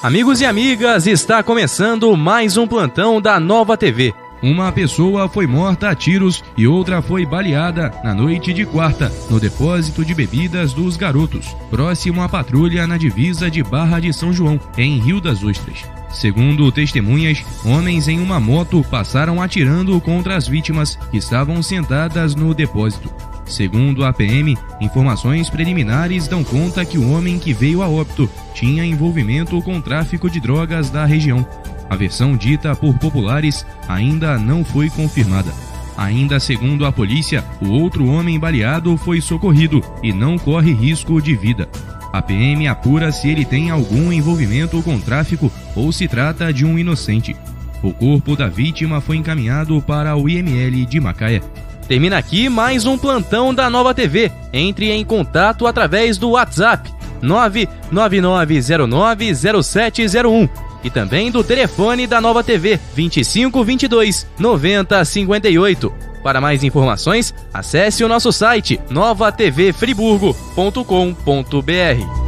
Amigos e amigas, está começando mais um plantão da Nova TV. Uma pessoa foi morta a tiros e outra foi baleada na noite de quarta, no depósito de bebidas dos Garotos, próximo à patrulha na divisa de Barra de São João, em Rio das Ostras. Segundo testemunhas, homens em uma moto passaram atirando contra as vítimas que estavam sentadas no depósito. Segundo a PM, informações preliminares dão conta que o homem que veio a óbito tinha envolvimento com tráfico de drogas da região. A versão dita por populares ainda não foi confirmada. Ainda segundo a polícia, o outro homem baleado foi socorrido e não corre risco de vida. A PM apura se ele tem algum envolvimento com tráfico ou se trata de um inocente. O corpo da vítima foi encaminhado para o IML de Macaé. Termina aqui mais um plantão da Nova TV. Entre em contato através do WhatsApp 999090701 e também do telefone da Nova TV 2522 9058. Para mais informações, acesse o nosso site novatvfriburgo.com.br.